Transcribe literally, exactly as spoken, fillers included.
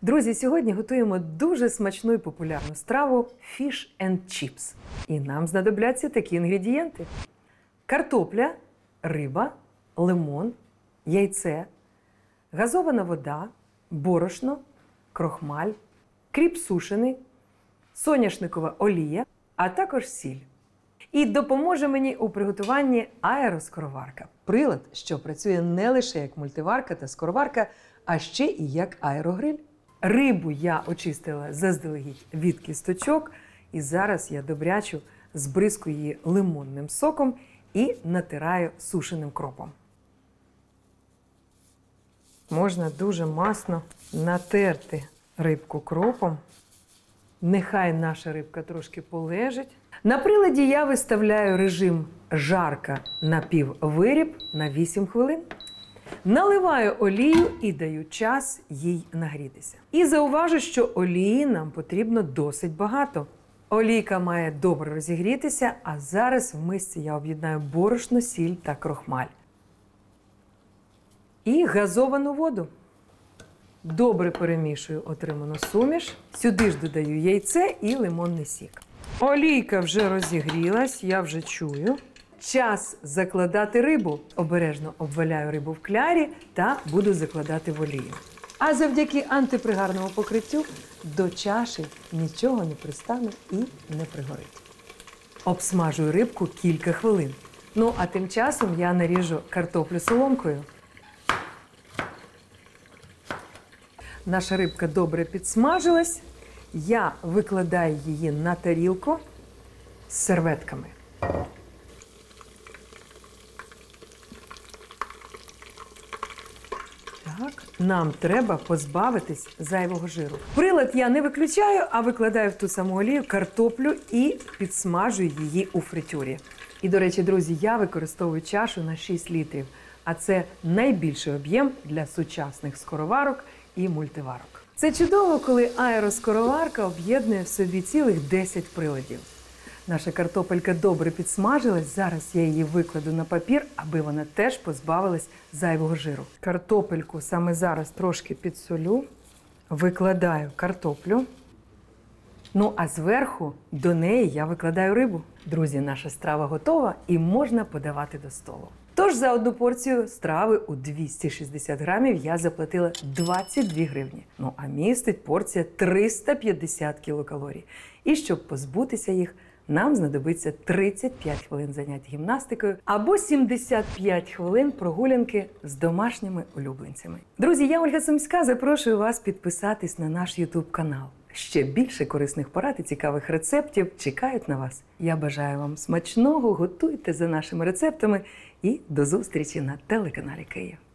Друзі, сьогодні готуємо дуже смачну і популярну страву Fish and Chips. І нам знадобляться такі інгредієнти: картопля, риба, лимон, яйце, газована вода, борошно, крохмаль, кріп сушений, соняшникова олія, а також сіль. І допоможе мені у приготуванні аероскороварка. Прилад, що працює не лише як мультиварка та скороварка, а ще і як аерогриль. Рибу я очистила заздалегідь від кісточок, і зараз я добрячу збризкую її лимонним соком і натираю сушеним кропом. Можна дуже масно натерти рибку кропом. Нехай наша рибка трошки полежить. На приладі я виставляю режим жарка на піввиріб на вісім хвилин. Наливаю олію і даю час їй нагрітися. І зауважу, що олії нам потрібно досить багато. Олійка має добре розігрітися, а зараз в мисці я об'єднаю борошно, сіль та крохмаль. І газовану воду. Добре перемішую отриману суміш. Сюди ж додаю яйце і лимонний сік. Олійка вже розігрілась, я вже чую. Час закладати рибу. Обережно обваляю рибу в клярі та буду закладати в олію. А завдяки антипригарному покриттю до чаші нічого не пристане і не пригорить. Обсмажую рибку кілька хвилин. Ну, а тим часом я наріжу картоплю соломкою. Наша рибка добре підсмажилась. Я викладаю її на тарілку з серветками. Так, нам треба позбавитись зайвого жиру. Прилад я не виключаю, а викладаю в ту саму олію картоплю і підсмажую її у фритюрі. І, до речі, друзі, я використовую чашу на шість літрів, а це найбільший об'єм для сучасних скороварок і мультиварок. Це чудово, коли аероскороварка об'єднує в собі цілих десять приладів. Наша картопелька добре підсмажилась, зараз я її викладу на папір, аби вона теж позбавилась зайвого жиру. Картопельку саме зараз трошки підсолю, викладаю картоплю, ну а зверху до неї я викладаю рибу. Друзі, наша страва готова і можна подавати до столу. Тож за одну порцію страви у двісті шістдесят грамів я заплатила двадцять дві гривні. Ну а містить порція триста п'ятдесят кілокалорій. І щоб позбутися їх, нам знадобиться тридцять п'ять хвилин занять гімнастикою або сімдесят п'ять хвилин прогулянки з домашніми улюбленцями. Друзі, я Ольга Сумська, запрошую вас підписатись на наш ютуб канал. Ще більше корисних порад і цікавих рецептів чекають на вас. Я бажаю вам смачного, готуйте за нашими рецептами і до зустрічі на телеканалі Київ.